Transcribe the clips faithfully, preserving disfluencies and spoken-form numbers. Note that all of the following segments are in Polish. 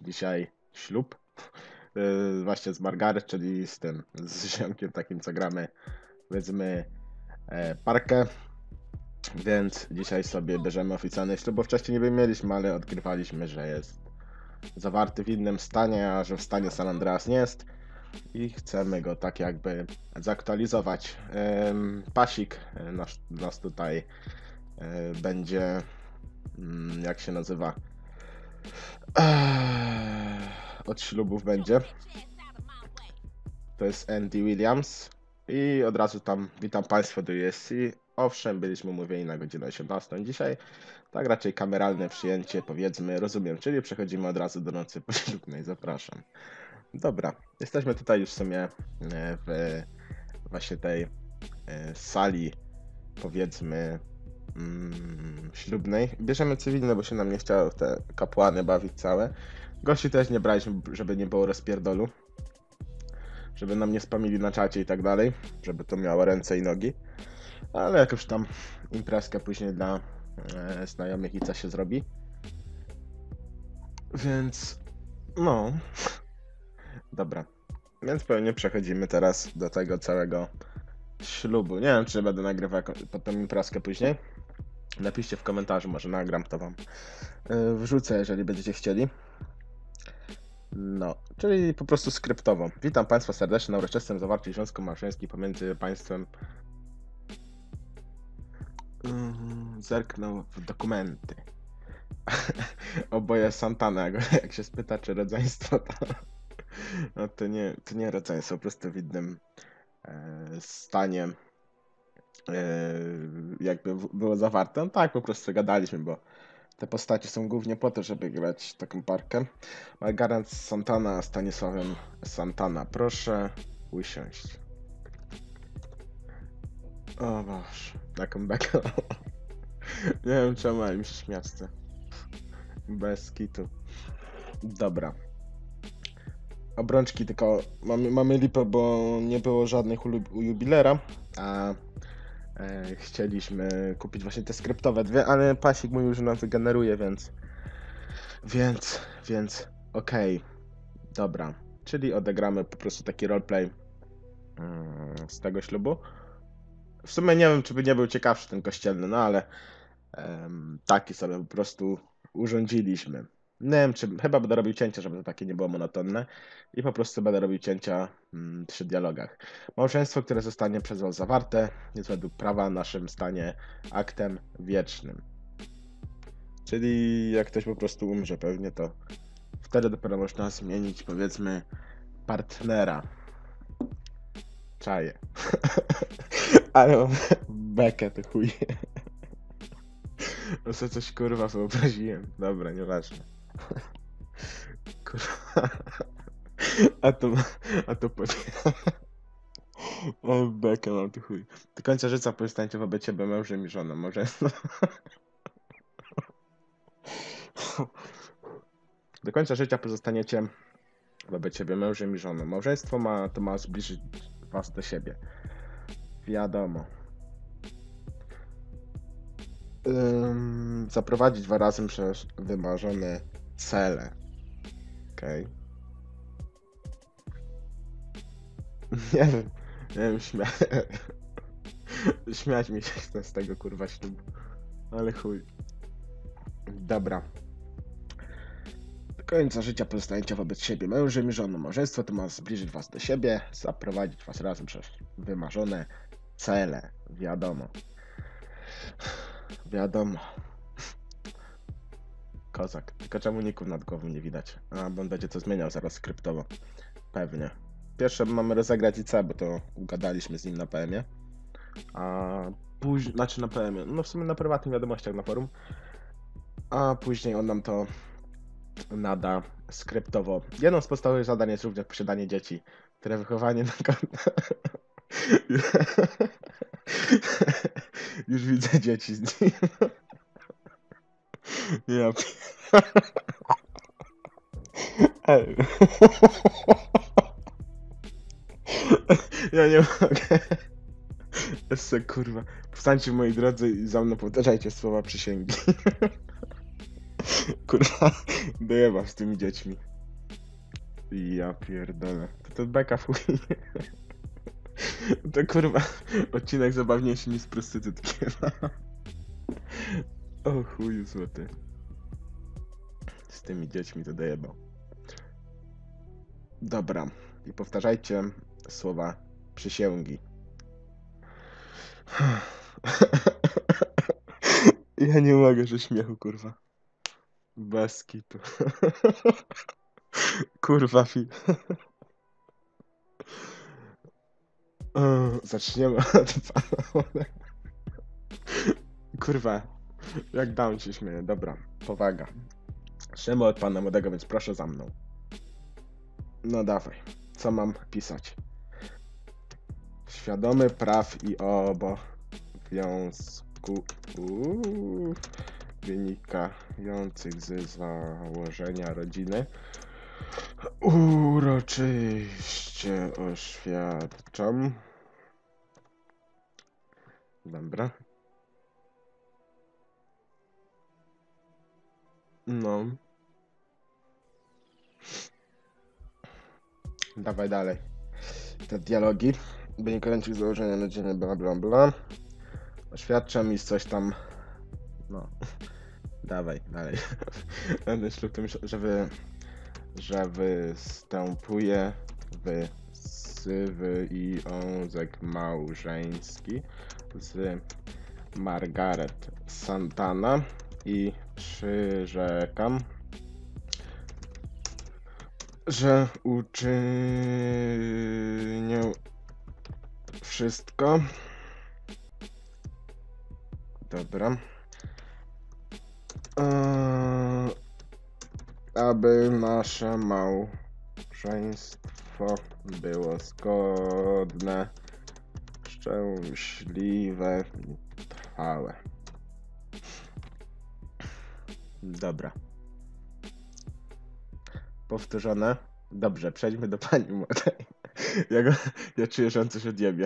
dzisiaj ślub. Yy, właśnie z Margaret, czyli z tym, z ziomkiem takim, co gramy, powiedzmy, e, parkę. Więc dzisiaj sobie bierzemy oficjalny ślub, bo wcześniej nie mieliśmy, ale odkrywaliśmy, że jest zawarty w innym stanie, a że w stanie San Andreas nie jest. I chcemy go tak jakby zaktualizować. Ym, Pasik e, nas, nas tutaj e, będzie, mm, jak się nazywa, Eee, od ślubów będzie. To jest Andy Williams. I od razu tam witam Państwa do U S C. Owszem, byliśmy umówieni na godzinę osiemnastą dzisiaj. Tak raczej kameralne przyjęcie, powiedzmy, rozumiem, czyli przechodzimy od razu do nocy poślubnej. Zapraszam. Dobra, jesteśmy tutaj już w sumie e, w właśnie tej e, sali, powiedzmy, mm, ślubnej. Bierzemy cywilne, bo się nam nie chciało w te kapłany bawić całe. Gości też nie braliśmy, żeby nie było rozpierdolu. Żeby nam nie spamili na czacie i tak dalej. Żeby to miało ręce i nogi. Ale jakąś tam imprezkę później dla e, znajomych i co się zrobi. Więc no. Dobra. Więc pewnie przechodzimy teraz do tego całego ślubu. Nie wiem, czy będę nagrywał potem imprezkę później. Napiszcie w komentarzu, może nagram, to wam yy, wrzucę, jeżeli będziecie chcieli. No, czyli po prostu skryptowo. Witam Państwa serdecznie na uroczystym zawarciu związku małżeńskim pomiędzy państwem. Yy, zerknął w dokumenty. Oboje Santana, jak się spyta, czy rodzeństwo, to, no to nie, to nie rodzeństwo, po prostu w innym e, stanie e, jakby w- było zawarte. No tak, po prostu gadaliśmy, bo te postacie są głównie po to, żeby grać taką parkę. Margaret Santana a Stanisławem Santana. Proszę usiąść. O Boże, taką bekę. Nie wiem czemu, ale mi się śmiać chce. Bez kitu. Dobra. Obrączki tylko mamy, mamy lipę, bo nie było żadnych u, lub- u jubilera, a e, chcieliśmy kupić właśnie te skryptowe dwie, ale pasik mówił, że nam wygeneruje, więc więc, więc okej, dobra, czyli odegramy po prostu taki roleplay mm, z tego ślubu. W sumie nie wiem, czy by nie był ciekawszy ten kościelny, no ale em, taki sobie po prostu urządziliśmy. Nie wiem, czy chyba będę robił cięcia, żeby to takie nie było monotonne i po prostu będę robił cięcia mm, przy dialogach. Małżeństwo, które zostanie przez was zawarte, jest według prawa w naszym stanie aktem wiecznym. Czyli jak ktoś po prostu umrze pewnie, to wtedy dopiero można zmienić, powiedzmy, partnera. Czaję. Ale mam bekę, to chuj. No sobie coś kurwa wyobraziłem. Dobra, nieważne. Kurwa. A to, a to po... Mam bekę, mam tu chuj. Do końca życia pozostańcie wobec ciebie mężem i żoną. Może... Do końca życia pozostaniecie wobec ciebie mężem i żoną. Małżeństwo ma, to ma zbliżyć was do siebie. Wiadomo. Ym, zaprowadzić was razem przez wymarzone cele. Okej. Nie wiem, nie wiem, śmia... śmiać mi się chce z tego kurwa ślubu. Ale chuj. Dobra. Do końca życia pozostaniecie wobec siebie mężem i żoną. Małżeństwo to ma zbliżyć was do siebie, zaprowadzić was razem przez wymarzone cele. Wiadomo. Wiadomo. Kozak. Tylko czemu ników nad głową nie widać? A, bo on będzie to zmieniał zaraz skryptowo. Pewnie. Pierwsze mamy rozegrać I C, bo to ugadaliśmy z nim na P M-ie. A później, znaczy na P M-ie, no w sumie na prywatnych wiadomościach na forum. A później on nam to nada skryptowo. Jedną z podstawowych zadań jest również posiadanie dzieci, które wychowanie na kon- Już widzę dzieci z nim. Ja. Ej. Ja nie mogę. Jeszcze kurwa. Powstańcie moi drodzy i za mną powtarzajcie słowa przysięgi. Kurwa, dojebam z tymi dziećmi. Ja pierdolę. To to beka w chuj. To kurwa, odcinek zabawniejszy niż prostytutki. O chuju złoty. Z tymi dziećmi to dojebał. Dobra. I powtarzajcie słowa przysięgi. Ja nie mogę, że śmiechu, kurwa. Bez kitu. Kurwa, fi. O, zaczniemy od pana. Kurwa, jak down się śmieje. Dobra, powaga. Zaczniemy od pana młodego, więc proszę za mną. No dawaj, co mam pisać? Świadomy praw i obowiązków wynikających z założenia rodziny uroczyście oświadczam. Dobra. No. Dawaj dalej. Te dialogi wynikających z założenia rodziny, bla bla bla. Oświadczam i coś tam. No. Dawaj, dalej. Ten ślub tym, że wy, że występuje w sywy i związek małżeński z Margaret Santana i przyrzekam, że uczynię wszystko. Dobra. Eee, aby nasze małżeństwo było zgodne, szczęśliwe i trwałe. Dobra. Powtórzone. Dobrze, przejdźmy do pani młodej. Ja, go, ja czuję, że on coś odjebie.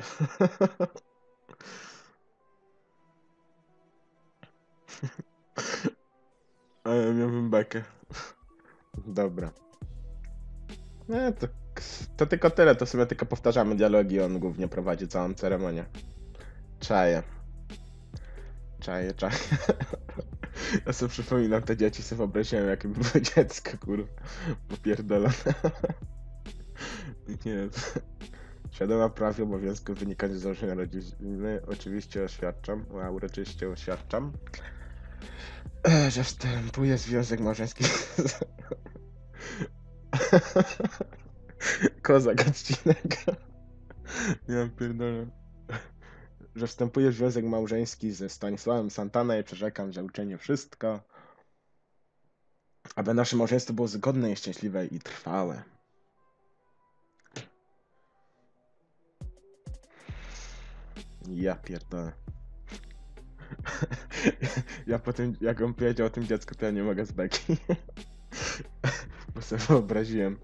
A ja miałbym bekę. Dobra. Nie, to, to tylko tyle, to sobie tylko powtarzamy dialogi, on głównie prowadzi całą ceremonię. Czaję. Czaję, czaję. Ja sobie przypominam te dzieci, sobie wyobraziłem, jakie były dziecko, kurwa. Popierdolone. Nie. Świadoma praw i obowiązków wynikających z założenia rodziny, oczywiście oświadczam, a uroczyście oświadczam, że wstępuje związek małżeński z... Kozak odcinek. Ja pierdolę. Że wstępuje w związek małżeński ze Stanisławem Santana i przyrzekam, że uczynię wszystko, aby nasze małżeństwo było zgodne i szczęśliwe i trwałe. Ja pierdolę. Ja po tym, jak on powiedział o tym dziecku, to ja nie mogę z beki. Bo sobie wyobraziłem.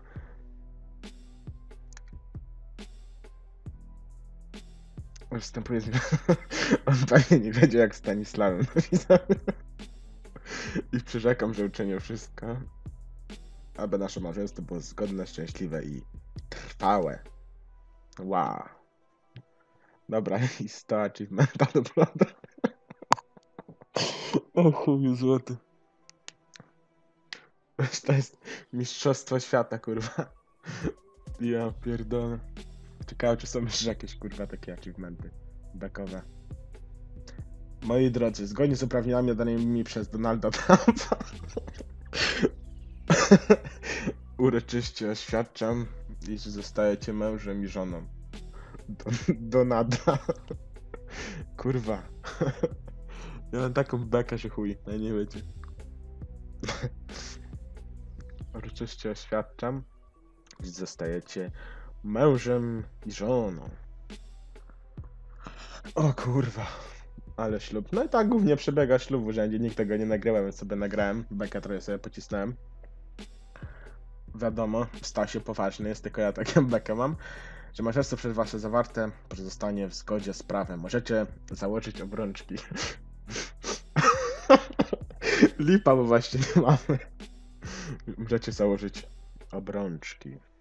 Wstępuje z... On pewnie nie wiedział, jak Stanisławem napisał. I przyrzekam, że uczynię wszystko, aby nasze małżeństwo było zgodne, szczęśliwe i trwałe. Wow. Dobra, i sto achievementa do przodu. O chuju złoty. To jest mistrzostwo świata, kurwa. Ja pierdolę. Ciekawe, czy są jeszcze jakieś, kurwa, takie achievementy bekowe. Moi drodzy, zgodnie z uprawnieniami nadanymi mi przez Donalda Trumpa uroczyście oświadczam, iż zostajecie mężem i żoną. Don Donalda. Kurwa. Ja mam taką bekę, że chuj, no nie wiecie. Uroczyście oświadczam, iż zostajecie mężem i żoną. O kurwa. Ale ślub. No i tak głównie przebiega ślub w urzędzie. Nikt tego nie nagrałem, więc sobie nagrałem. Bekę trochę sobie pocisnąłem. Wiadomo, stał się poważny, jest tylko ja taką bekę mam. Że małżeństwo przez wasze zawarte pozostanie w zgodzie z prawem. Możecie założyć obrączki. Lipa, bo właśnie nie mamy. Możecie założyć obrączki.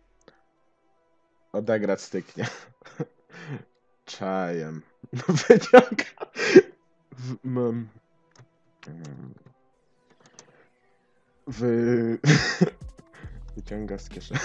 odegrać styknie. Czajem. No wyciąga. W, mam. Wy... Wyciąga z kieszeni.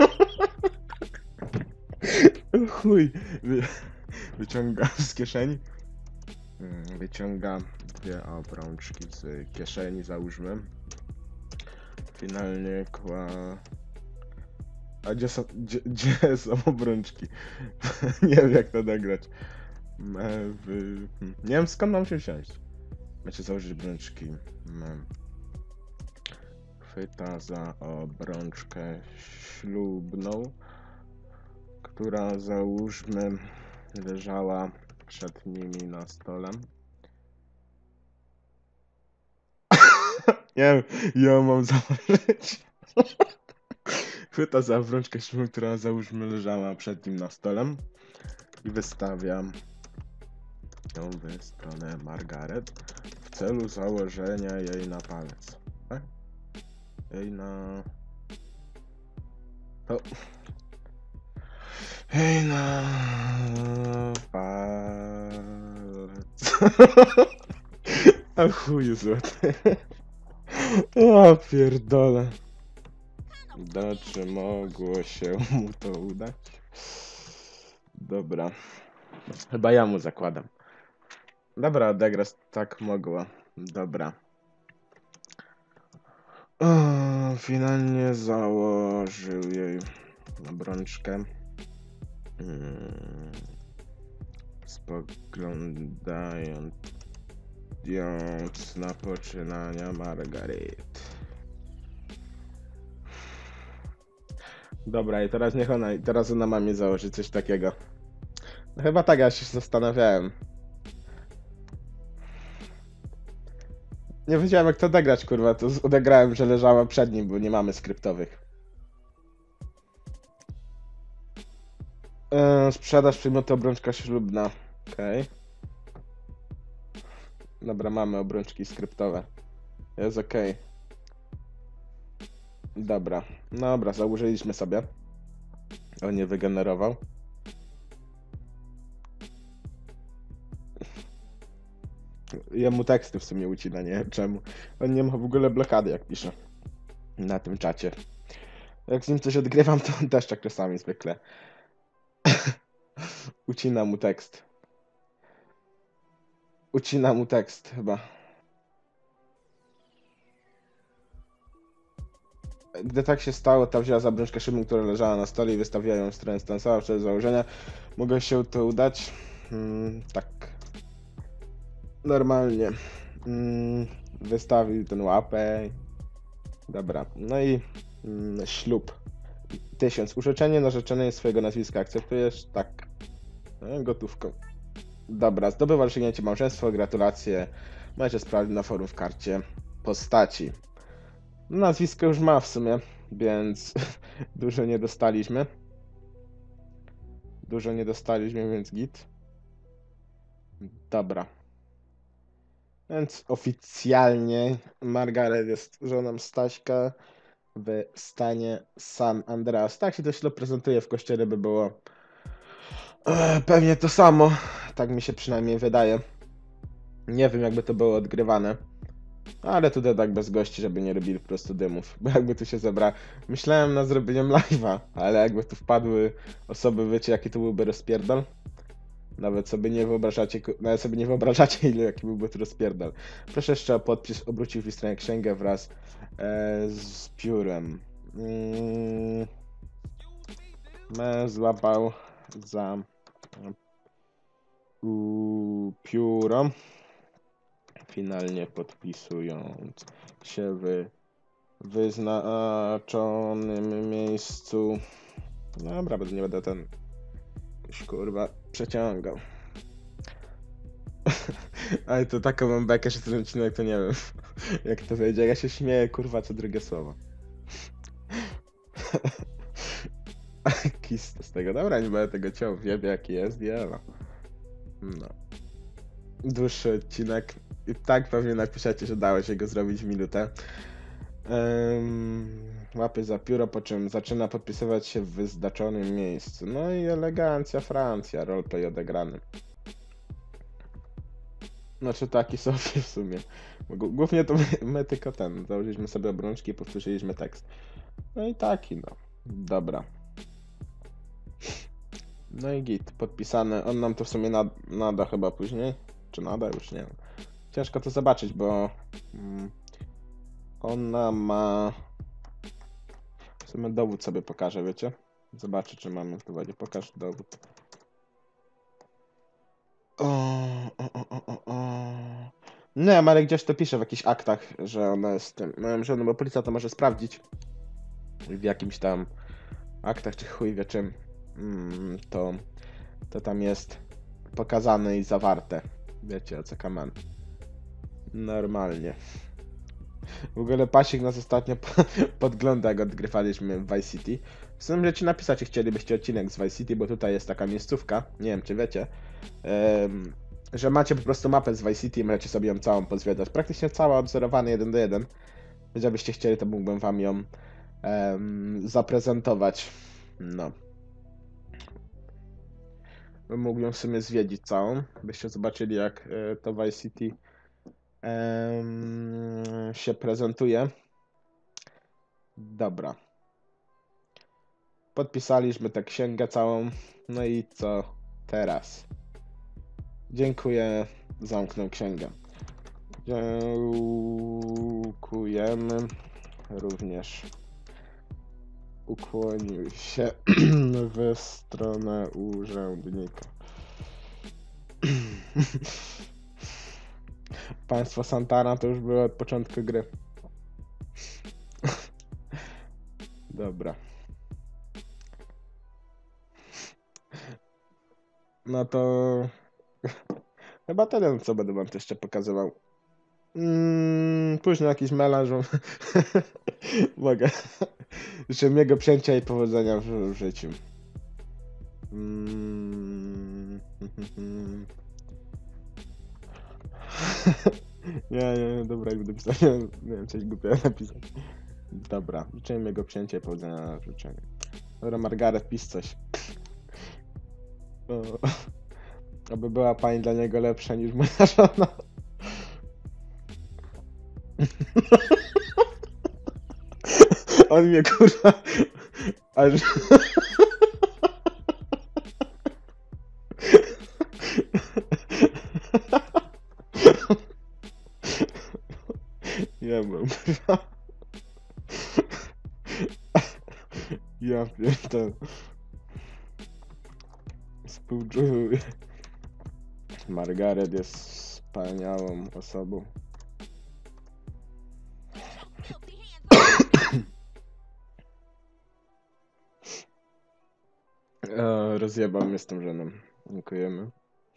Chuj. Wy... Wyciąga z kieszeni. Wyciąga dwie obrączki z kieszeni, załóżmy. Finalnie kła... A gdzie są, gdzie, gdzie są obrączki? Nie wiem jak to nagrać. Me, wy... hm. Nie wiem skąd mam się wziąć. Macie założyć obrączki. Me. Chwyta za obrączkę ślubną, która załóżmy leżała przed nimi na stole. Nie wiem, ja mam założyć. Chwyta za obrączkę ślubną, która załóżmy leżała przed nim na stole i wystawiam ją w stronę Margaret w celu założenia jej na palec. Tak? Jej na... To... Jej na... palec. A chuju złoty. O pierdolę. Da, czy mogło się mu to udać? Dobra. Chyba ja mu zakładam. Dobra, odegrać tak mogło. Dobra. O, finalnie założył jej obrączkę. Hmm. Spoglądając na poczynania Margaret. Dobra, i teraz niech ona, teraz ona ma mi założyć coś takiego. No chyba tak, ja się zastanawiałem. Nie wiedziałem jak to odegrać, kurwa, to odegrałem, że leżała przed nim, bo nie mamy skryptowych. Yy, sprzedaż przedmiotu obrączka ślubna. Okej. Okay. Dobra, mamy obrączki skryptowe. Jest okej. Okay. Dobra, dobra, założyliśmy sobie. On nie wygenerował. Jemu teksty w sumie ucina, nie wiem czemu. On nie ma w ogóle blokady, jak pisze. Na tym czacie. Jak z nim coś odgrywam, to on też tak czasami zwykle. Ucina mu tekst. Ucina mu tekst, chyba. Gdy tak się stało, ta wzięła za obrączkę szybą, która leżała na stole i wystawiła ją w stronę Stanisława przez założenia. Mogę się to udać? Hmm, tak. Normalnie. Hmm, wystawił ten łapę. Dobra. No i hmm, ślub. Tysiąc. Urzeczenie, narzeczenie swojego nazwiska akceptujesz? Tak. No, gotówką. Dobra. Zdobywa rozstrzygnięcie małżeństwa. Gratulacje. Możecie sprawdzić na forum w karcie postaci. Nazwisko już ma w sumie, więc dużo nie dostaliśmy. Dużo nie dostaliśmy, więc git. Dobra. Więc oficjalnie Margaret jest żoną Staśka w stanie San Andreas. Tak się to ślub prezentuje w kościele, by było e, pewnie to samo. Tak mi się przynajmniej wydaje. Nie wiem jakby to było odgrywane. Ale tutaj tak bez gości, żeby nie robili po prostu dymów. Bo jakby tu się zebra... Myślałem nad zrobieniem live'a, ale jakby tu wpadły osoby, wiecie jaki to byłby rozpierdol? Nawet sobie nie wyobrażacie, nawet sobie nie wyobrażacie ile jaki byłby to rozpierdol. Proszę jeszcze o podpis, obrócił w stronę księgę wraz e, z piórem. Mm, me złapał za u, pióro. Finalnie podpisując się w wyznaczonym miejscu. Dobra, nie będę ten już kurwa przeciągał. Ale to taką mam bekę, że ten odcinek to nie wiem jak to wyjdzie. Ja się śmieję kurwa co drugie słowo. Kis z tego. Dobra, nie będę tego ciął. Wiem jaki jest, wiele. No. Dłuższy odcinek. I tak pewnie napiszecie, że dało się go zrobić w minutę. Um, łapy za pióro, po czym zaczyna podpisywać się w wyznaczonym miejscu. No i elegancja Francja, roleplay odegrany. Znaczy taki sobie w sumie. Głównie to my, my tylko ten, założyliśmy sobie obrączki i powtórzyliśmy tekst. No i taki no. Dobra. No i git, podpisane. On nam to w sumie nada, nada chyba później. Czy nada? Już nie wiem. Ciężko to zobaczyć, bo mm, ona ma... W sumie dowód sobie pokażę, wiecie? Zobaczę, czy mamy w dowodzie. Pokaż dowód. O, o, o, o, o. Nie, ale gdzieś to pisze w jakichś aktach, że ona jest tym. No, że no, bo policja to może sprawdzić w jakimś tam aktach, czy chuj wie czym. Mm, to, to tam jest pokazane i zawarte. Wiecie o co kaman. Normalnie. W ogóle Pasik nas ostatnio podgląda, jak odgrywaliśmy w Vice City. W sumie możecie napisać, czy chcielibyście odcinek z Vice City, bo tutaj jest taka miejscówka, nie wiem czy wiecie, um, że macie po prostu mapę z Vice City i możecie sobie ją całą pozwiedzać. Praktycznie cała odzorowana jeden do jeden. Jeżeli byście chcieli, to mógłbym wam ją um, zaprezentować. No. Mógłbym w sumie zwiedzić całą, byście zobaczyli jak y, to Vice City um, się prezentuje. Dobra. Podpisaliśmy tę księgę całą. No i co teraz? Dziękuję. Zamknę księgę. Dziękujemy. Również ukłonił się w stronę urzędnika. Państwo Santana to już było od początku gry. Dobra. No to... Chyba tyle, co będę wam jeszcze pokazywał. Mm, później jakiś melanż. Mogę. Życzę miłego przyjęcia i powodzenia w, w życiu. Mm. Nie, nie, dobra, jak będę pisać, nie wiem, coś głupiego napisać. Dobra, życzę miłego przyjęcia i powodzenia w życzeniu. Dobra, Margaret, pisz coś. O, aby była pani dla niego lepsza niż moja żona. On mnie kurwa aż... Ja mam kurwa. Ja pierdolę. Współczuję. Margaret jest wspaniałą osobą. E, rozjebam mnie z tą żoną. Dziękujemy.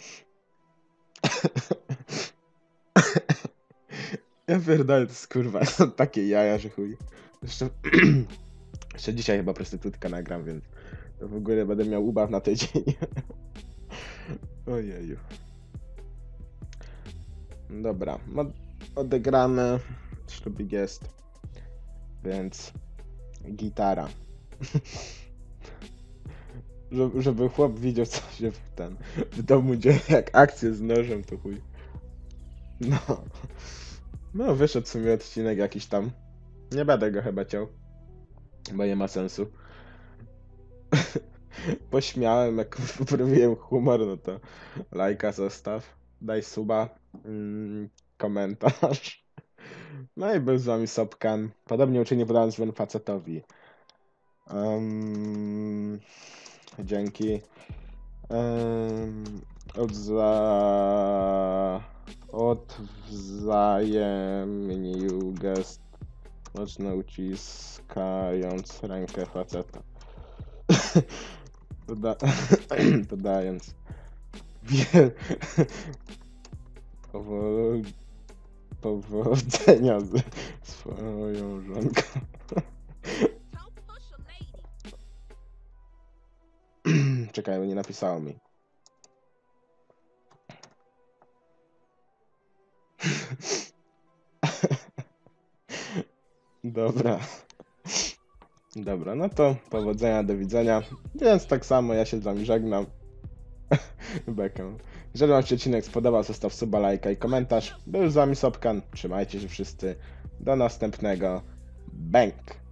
Ja pierdolę, to jest kurwa, są takie jaja, że chuj. Jeszcze, jeszcze dzisiaj chyba prostytutka nagram, więc to w ogóle będę miał ubaw na tydzień. Ojeju. Dobra, odegrane, ślubik jest, więc gitara. Żeby, żeby chłop widział, co się w ten w domu dzieje, jak akcję z nożem, to chuj. No. No, wyszedł w sumie odcinek jakiś tam. Nie będę go chyba ciął, bo nie ma sensu. Pośmiałem, jak poprawiłem humor, no to lajka zostaw, daj suba, mm, komentarz. No i był z wami Sobkan. Podobnie uczynię podając wyn facetowi. Um, dzięki. Um, odza... Odwzajemnił gest, mocno uciskając rękę faceta. Doda dodając wie Powol powodzenia z swoją żonką. Czekaj, bo nie napisało mi. Dobra. Dobra, no to powodzenia, do widzenia. Więc tak samo ja się z wami żegnam. Bekę. Jeżeli wam się odcinek spodobał, zostaw suba, lajka i komentarz. Był z wami Sobkan. Trzymajcie się wszyscy. Do następnego. Bęk!